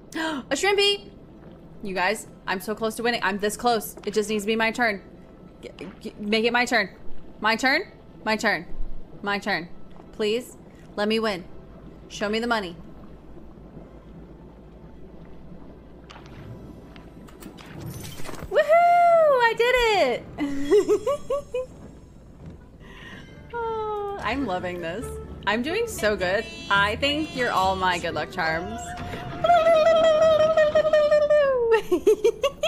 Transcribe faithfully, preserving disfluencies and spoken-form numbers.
A shrimpy! You guys, I'm so close to winning. I'm this close. It just needs to be my turn. G g make it my turn. My turn? My turn. My turn. Please, let me win. Show me the money. Woohoo! I did it! Oh, I'm loving this. I'm doing so good. I think you're all my good luck charms.